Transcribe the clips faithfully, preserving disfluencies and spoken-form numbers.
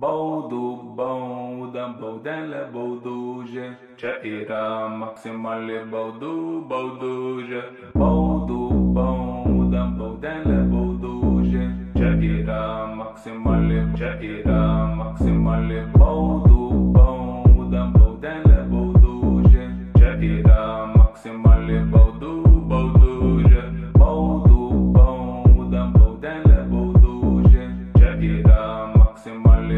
Baudų, baudam, baudelė, baudužė. Čia yra maksimali baudų, baudužė. Baudų, baudam, baudelė, baudužė. Čia yra maksimali, čia yra maksimali baudų, baudam, baudelė, baudužė. Čia yra maksimali baudų, baudužė. Baudų, baudam, baudelė, baudužė. Čia yra maksimali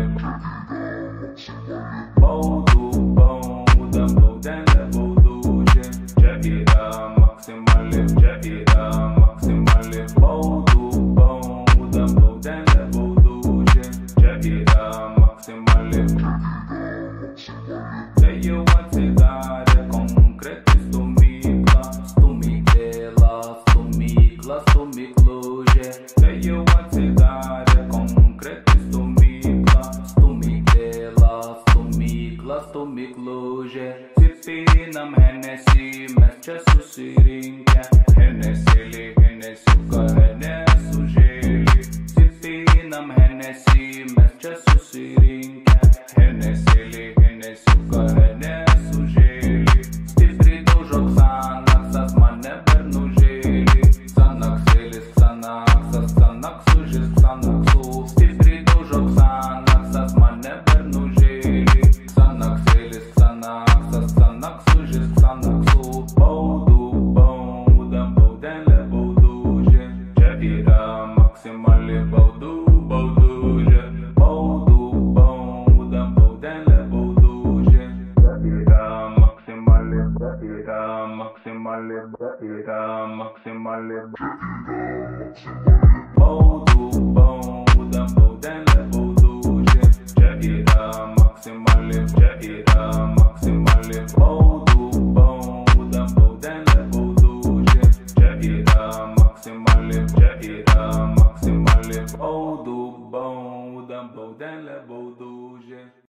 baudų, baudam, baudelė, baudužė. Čia yra maksimali, čia yra maksimali baudų, baudam, baudelė, baudužė. Čia yra maksimali. Tai jau atsidarė konkreti stumykla, stumyklėla, stumykla, stumyklužė. Tai jau atsidarė konkreti stumykla, stumyklėla, stumykla, stumyklužė. Sipinam Hennessy, mes čia susirinkę. Hennesėlį, Hennesiuką, Hennesužėlį. Sipinam Hennessy, mes čia susirinkę. Hennesėlį, Hennesiuką, Hennesužėlį. Stipriai daužo Xanaxas, mane bernužėlį. Xanaxėlis, Xanaxas, Xanaxužis, Xanaxų. Stipriai daužo Xanaxas, mane bernužėlį. Xanaxėlis, Xanaxas, Xanaxužis, Xanaxų. Baudų, baudam, baudelė, baudužė. Čia yra maksimali baudų, baudužė. Baudų, baudam, baudelė, baudužė. Čia yra maksimali, čia yra maksimali, čia yra maksimali baudų, baudam, baudelė, baudužė. Čia yra maksimali, čia yra maksimali baudų, baudam, baudelė, baudužė. Čia yra maksimali, čia yra maksimali baudų, baudam, baudelė, baudužė.